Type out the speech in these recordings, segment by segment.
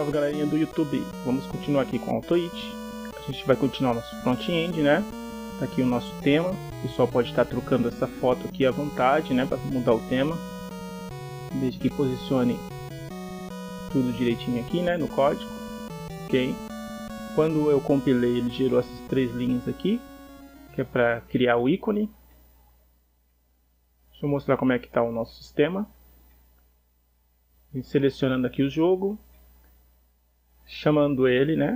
Salve galerinha do YouTube, vamos continuar aqui com o AutoIt. A gente vai continuar nosso front-end, né? Tá aqui o nosso tema. O pessoal pode estar trocando essa foto aqui à vontade, né? Para mudar o tema, desde que posicione tudo direitinho aqui, né? No código, ok? Quando eu compilei, ele gerou essas três linhas aqui, que é para criar o ícone. Deixa eu mostrar como é que está o nosso sistema. Selecionando aqui o jogo, chamando ele, né?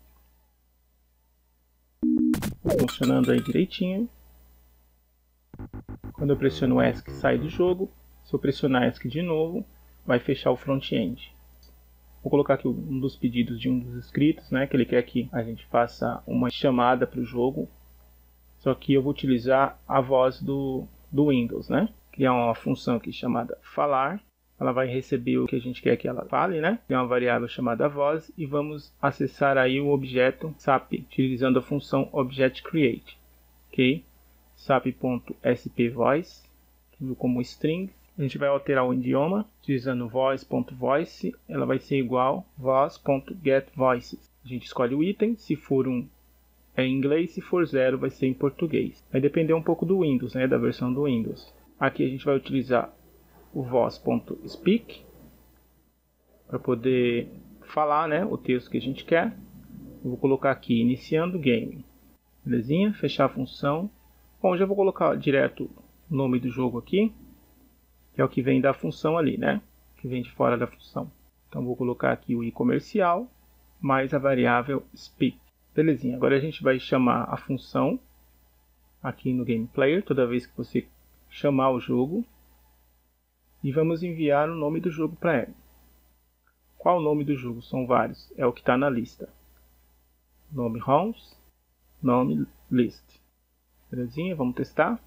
Funcionando aí direitinho. Quando eu pressiono ESC, sai do jogo. Se eu pressionar ESC de novo, vai fechar o front-end. Vou colocar aqui um dos pedidos de um dos inscritos, né? Que ele quer que a gente faça uma chamada para o jogo. Só que eu vou utilizar a voz do Windows, né? Criar uma função aqui chamada falar. Ela vai receber o que a gente quer que ela fale, né? Tem uma variável chamada voz e vamos acessar aí o objeto SAP utilizando a função object_create, ok? SAP.spVoice como string. A gente vai alterar o idioma utilizando voice.voice. Ela vai ser igual voice.getVoices. A gente escolhe o item, se for é em inglês, se for 0 vai ser em português. Vai depender um pouco do Windows, né? Da versão do Windows. Aqui a gente vai utilizar o voz.speak para poder falar, né, o texto que a gente quer. Eu vou colocar aqui iniciando game, belezinha, fechar a função. Bom, já vou colocar direto o nome do jogo aqui, que é o que vem da função ali, né, que vem de fora da função. Então vou colocar aqui o i comercial mais a variável speak, belezinha. Agora a gente vai chamar a função aqui no game player toda vez que você chamar o jogo. E vamos enviar o nome do jogo para ela. Qual o nome do jogo? São vários. É o que está na lista. Nome homes, nome list. Belezinha? Vamos testar.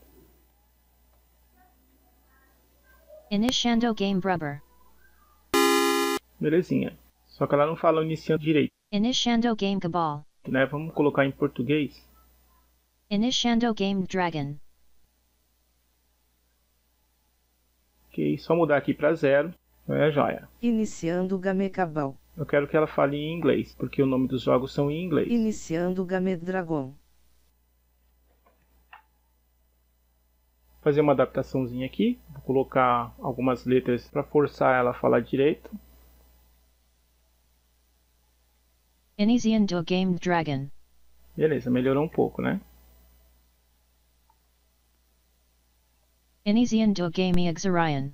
Iniciando game rubber. Belezinha. Só que ela não fala iniciando direito. Iniciando game cabal. Né? Vamos colocar em português. Iniciando game dragon. Ok, só mudar aqui para 0. É joia. Iniciando game cabal. Eu quero que ela fale em inglês, porque o nome dos jogos são em inglês. Iniciando game dragon. Fazer uma adaptaçãozinha aqui. Vou colocar algumas letras para forçar ela a falar direito. Iniciando game dragon. Beleza, melhorou um pouco, né? Iniciando game Exarion.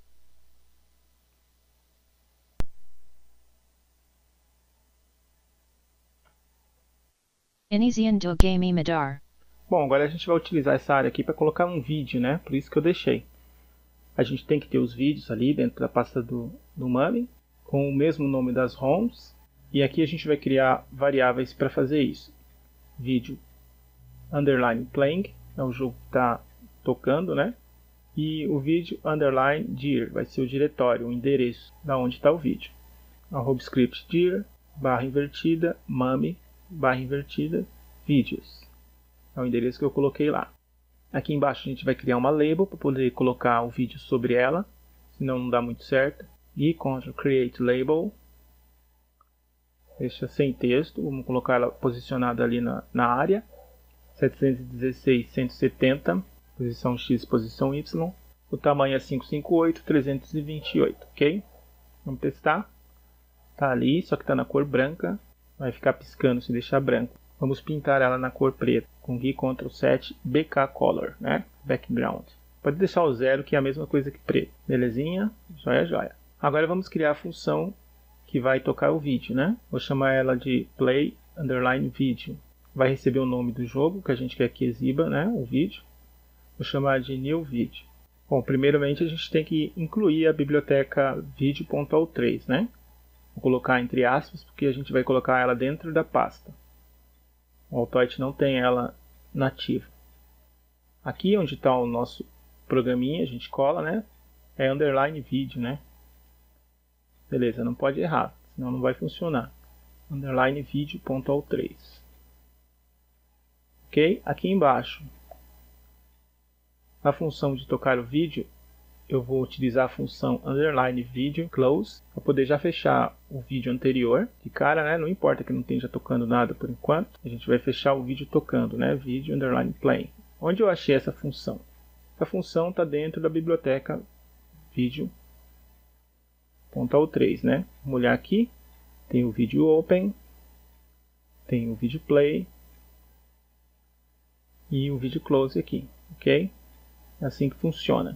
Iniciando game Madar. Bom, agora a gente vai utilizar essa área aqui para colocar um vídeo, né? Por isso que eu deixei. A gente tem que ter os vídeos ali dentro da pasta do Mummy, com o mesmo nome das ROMs. E aqui a gente vai criar variáveis para fazer isso. Vídeo underline playing, é o jogo que está tocando, né? E o vídeo underline dir, vai ser o diretório, o endereço da onde está o vídeo. @script dir, barra invertida, mummy, barra invertida, vídeos. É o endereço que eu coloquei lá. Aqui embaixo a gente vai criar uma label para poder colocar o vídeo sobre ela, senão não dá muito certo. E Ctrl Create Label. Deixa sem texto, vamos colocar ela posicionada ali na área. 716, 170, posição X, posição Y. O tamanho é 558, 328, ok? Vamos testar. Tá ali, só que tá na cor branca. Vai ficar piscando se deixar branco. Vamos pintar ela na cor preta, com GUI Ctrl 7, BK Color, né? Background. Pode deixar o 0, que é a mesma coisa que preto. Belezinha? Joia, joia. Agora vamos criar a função que vai tocar o vídeo, né? Vou chamar ela de Play Underline Video. Vai receber o nome do jogo que a gente quer que exiba, né? O vídeo. Vou chamar de New Video. Bom, primeiramente a gente tem que incluir a biblioteca video.all3, né? Vou colocar entre aspas, porque a gente vai colocar ela dentro da pasta. O AutoIt não tem ela nativa. Aqui onde está o nosso programinha, a gente cola, né? É underline vídeo, né? Beleza, não pode errar, senão não vai funcionar. Underline vídeo.all3. Ok? Aqui embaixo, a função de tocar o vídeo, eu vou utilizar a função underline video close para poder já fechar o vídeo anterior de cara, né? Não importa que não esteja tocando nada por enquanto, a gente vai fechar o vídeo tocando, né? Video underline play. Onde eu achei essa função? Essa função está dentro da biblioteca video.ao3, né? Vamos olhar aqui, tem o vídeo open, tem o vídeo play e o vídeo close aqui, ok? É assim que funciona.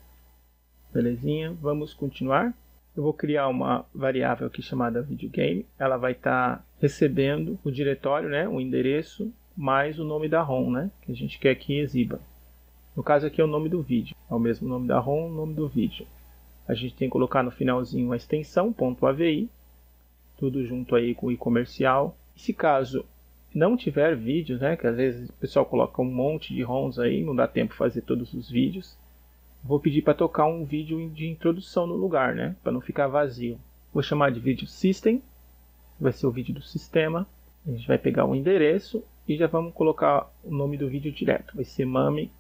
Belezinha, vamos continuar. Eu vou criar uma variável aqui chamada videogame. Ela vai estar recebendo o diretório, né, o endereço, mais o nome da ROM, né, que a gente quer que exiba. No caso aqui é o nome do vídeo. É o mesmo nome da ROM, o nome do vídeo. A gente tem que colocar no finalzinho a extensão .avi, tudo junto aí com o i comercial. E se caso não tiver vídeos, né, que às vezes o pessoal coloca um monte de ROMs aí, não dá tempo de fazer todos os vídeos, vou pedir para tocar um vídeo de introdução no lugar, né, para não ficar vazio. Vou chamar de vídeo system, vai ser o vídeo do sistema. A gente vai pegar o endereço e já vamos colocar o nome do vídeo direto. Vai ser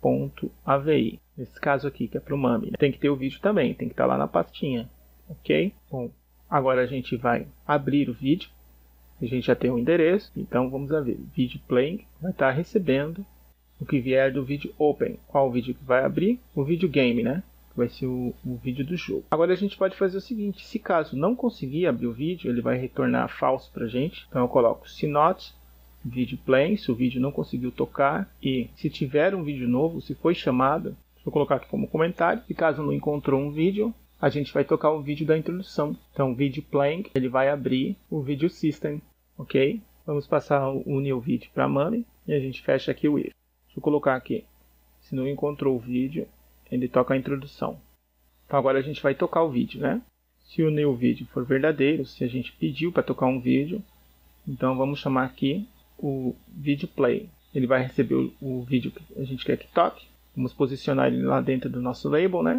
mami.avi. Nesse caso aqui, que é para o mami, né? Tem que ter o vídeo também, tem que estar lá na pastinha, ok? Bom, agora a gente vai abrir o vídeo. A gente já tem o endereço, então vamos a ver. Vídeo playing vai estar recebendo o que vier do vídeo open. Qual o vídeo que vai abrir? O vídeo game, né? Que vai ser o vídeo do jogo. Agora a gente pode fazer o seguinte: se caso não conseguir abrir o vídeo, ele vai retornar falso para a gente. Então eu coloco se not vídeo playing, se o vídeo não conseguiu tocar, e se tiver um vídeo novo, se foi chamado, vou colocar aqui como comentário. Se caso não encontrou um vídeo, a gente vai tocar o vídeo da introdução. Então, vídeo playing, ele vai abrir o vídeo system, ok? Vamos passar o new vídeo para mami e a gente fecha aqui o if. Deixa eu colocar aqui. Se não encontrou o vídeo, ele toca a introdução. Então, agora a gente vai tocar o vídeo, né? Se o new vídeo for verdadeiro, se a gente pediu para tocar um vídeo, então vamos chamar aqui o vídeo play. Ele vai receber o vídeo que a gente quer que toque. Vamos posicionar ele lá dentro do nosso label, né?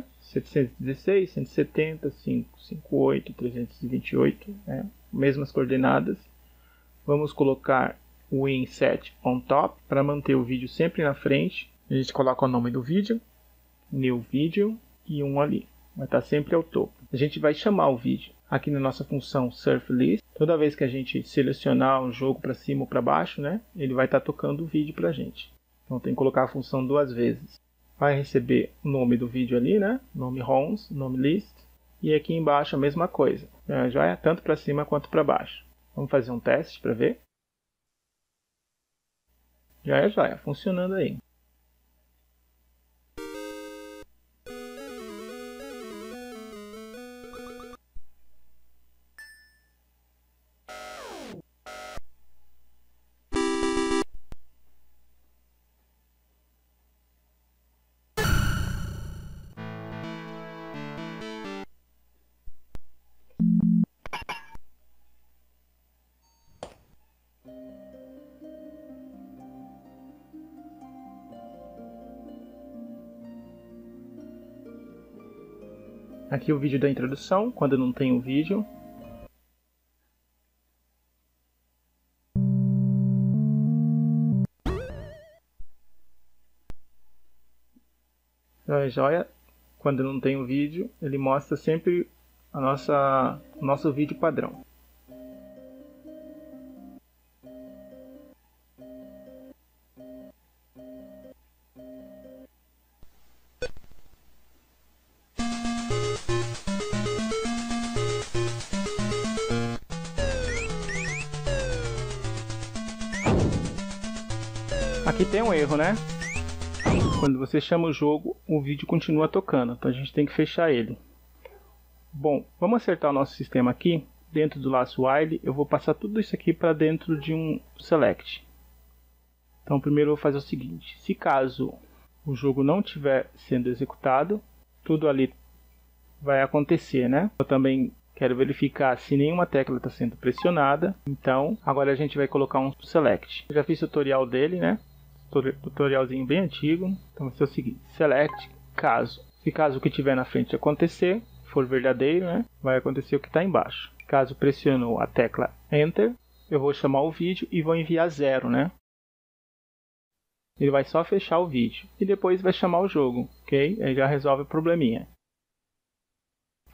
716, 170, 558, 328, né? Mesmas coordenadas. Vamos colocar o inset on top para manter o vídeo sempre na frente. A gente coloca o nome do vídeo, new video e um ali. Vai estar sempre ao topo. A gente vai chamar o vídeo aqui na nossa função surf list. Toda vez que a gente selecionar um jogo para cima ou para baixo, né? Ele vai estar tocando o vídeo para a gente. Então tem que colocar a função duas vezes. Vai receber o nome do vídeo ali, né? Nome ROMs, nome list. E aqui embaixo a mesma coisa. Já é tanto para cima quanto para baixo. Vamos fazer um teste para ver. Já é funcionando aí. Aqui o vídeo da introdução, quando não tem o vídeo. Joia. Quando não tem o vídeo, ele mostra sempre o nosso vídeo padrão. Aqui tem um erro, né? Quando você chama o jogo, o vídeo continua tocando, então a gente tem que fechar ele. Bom, vamos acertar o nosso sistema aqui. Dentro do laço while, eu vou passar tudo isso aqui para dentro de um select. Então primeiro eu vou fazer o seguinte: se caso o jogo não estiver sendo executado, tudo ali vai acontecer, né? Eu também quero verificar se nenhuma tecla está sendo pressionada. Então agora a gente vai colocar um select. Eu já fiz o tutorial dele, né? Tutorialzinho bem antigo. Então vai ser o seguinte: select se caso o que tiver na frente acontecer for verdadeiro, né, vai acontecer o que está embaixo. Caso pressionou a tecla enter, eu vou chamar o vídeo e vou enviar 0, né? Ele vai só fechar o vídeo e depois vai chamar o jogo, ok? Aí já resolve o probleminha.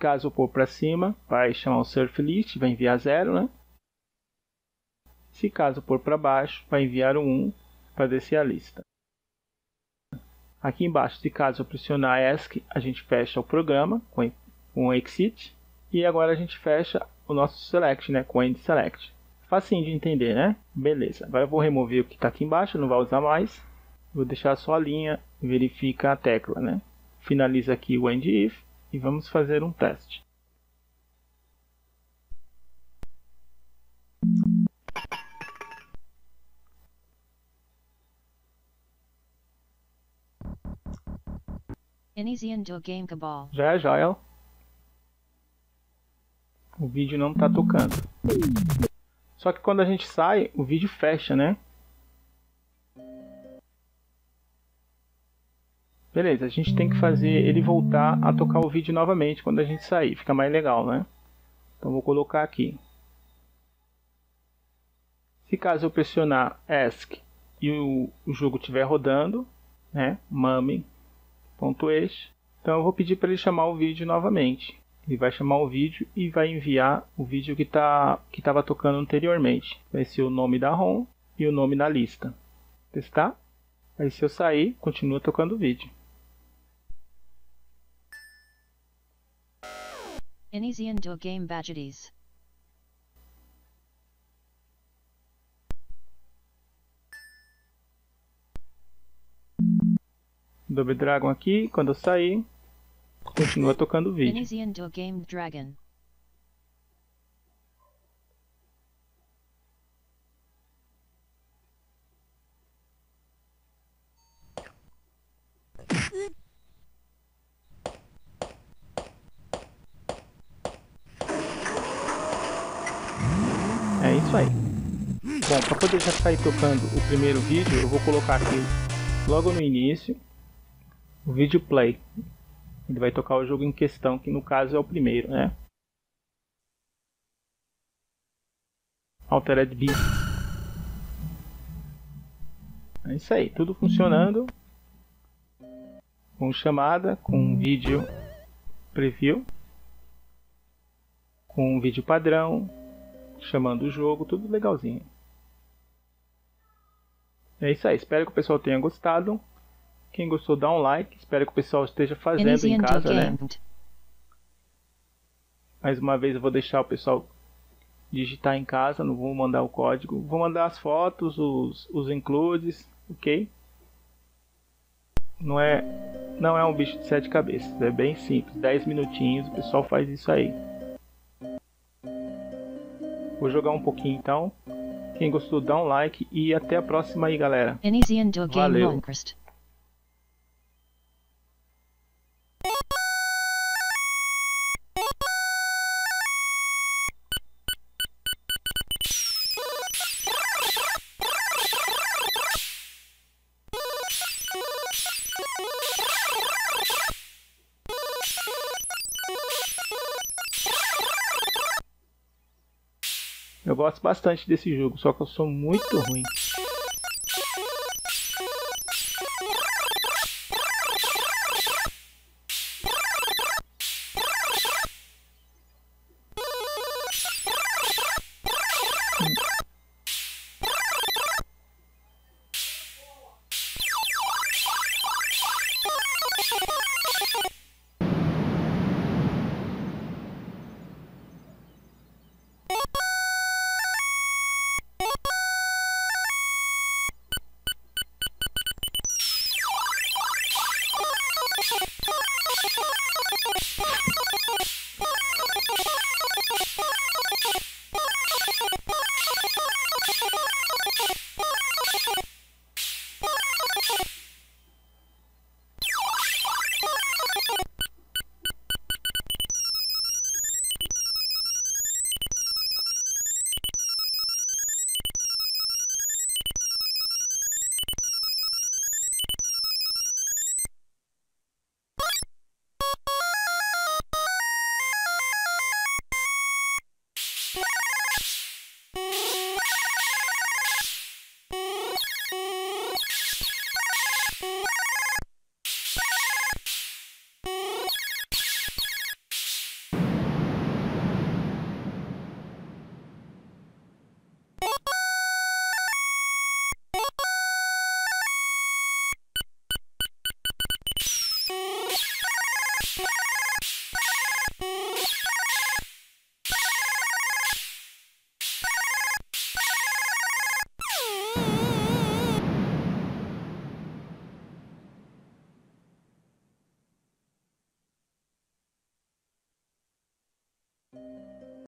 caso eu pôr para cima, vai chamar o surf list, vai enviar 0, né? Se caso eu pôr para baixo, vai enviar o 1 para descer a lista. Aqui embaixo, se caso eu pressionar ESC, a gente fecha o programa com exit. E agora a gente fecha o nosso select, né, com end select. Facinho de entender, né? Beleza. Agora eu vou remover o que está aqui embaixo, não vai usar mais. Vou deixar só a linha, verifica a tecla, né? Finaliza aqui o end if e vamos fazer um teste. Iniciando game cabal. Já é joia. O vídeo não está tocando. Só que quando a gente sai, o vídeo fecha, né? Beleza, a gente tem que fazer ele voltar a tocar o vídeo novamente quando a gente sair. Fica mais legal, né? Então vou colocar aqui. Se caso eu pressionar ESC e o jogo estiver rodando, né? Mummy.exe. Então eu vou pedir para ele chamar o vídeo novamente. Ele vai chamar o vídeo e vai enviar o vídeo que estava tocando anteriormente. Vai ser o nome da ROM e o nome da lista. Testar. Aí se eu sair, continua tocando o vídeo. Iniciando game budgets. Double Dragon aqui, quando eu sair, continua tocando o vídeo. Iniciando game Dragon. É isso aí. Bom, para poder já sair tocando o primeiro vídeo, eu vou colocar aqui logo no início o vídeo play. Ele vai tocar o jogo em questão, que no caso é o primeiro, né? Altered Beast. É isso aí, tudo funcionando. Com chamada, com vídeo preview, com vídeo padrão, chamando o jogo, tudo legalzinho. É isso aí, espero que o pessoal tenha gostado. Quem gostou, dá um like. Espero que o pessoal esteja fazendo em casa, né? Mais uma vez eu vou deixar o pessoal digitar em casa, não vou mandar o código. Vou mandar as fotos, os includes, ok? Não é um bicho de 7 cabeças, é bem simples. 10 minutinhos, o pessoal faz isso aí. Vou jogar um pouquinho então. Quem gostou, dá um like e até a próxima aí, galera. Valeu! Eu gosto bastante desse jogo, só que eu sou muito ruim.